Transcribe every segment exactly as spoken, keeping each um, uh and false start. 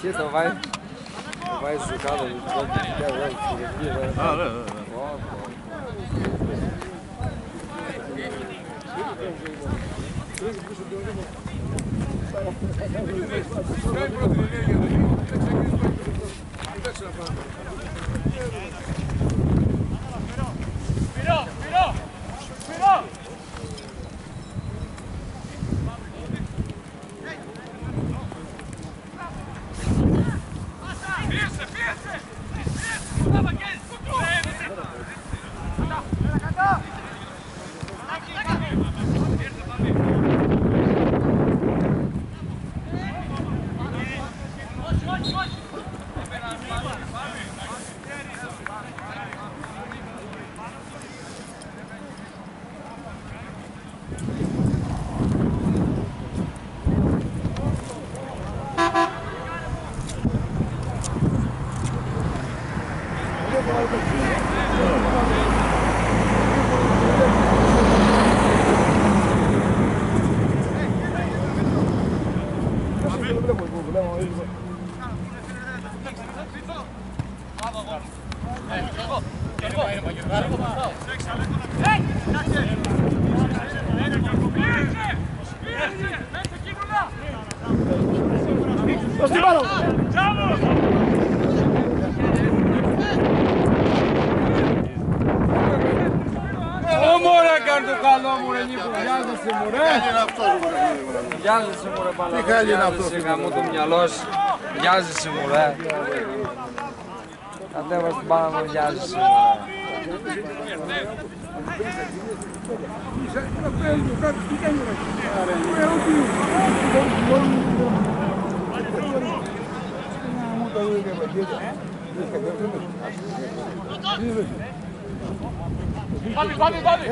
αρχή θα βάζει. Θα βάζει στο κάτω. Α, ναι, ναι, ναι. Βιάζεσαι μου ρε Παλαβό, βιάζεσαι γαμώ το μυαλός, βιάζεσαι μου ρε. Κατέβας την μπάλα μου, βιάζεσαι μου ρε. Πάμε, πάμε, πάμε!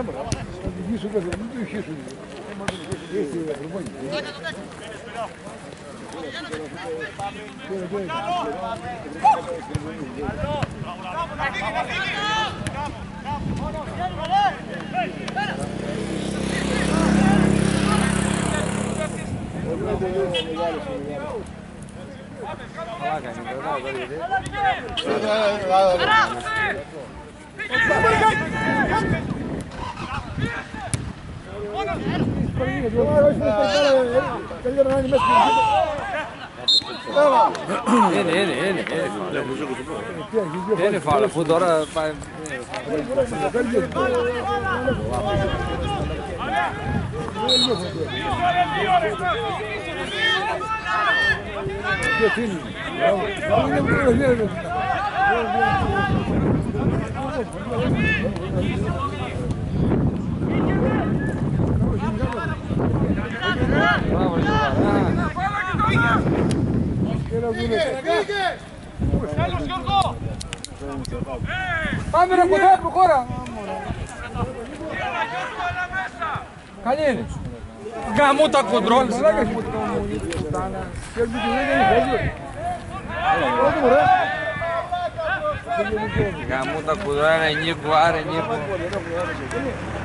Είναι, είναι, είναι. Είναι φάλα, αφού τώρα πάει... Πάμε ρε κοντά, προχώρα! Καλή είναι! Γαμώ τα κοντρόλ! Γαμώ τα κοντρόλ, είναι νίκο, άρε νίκο.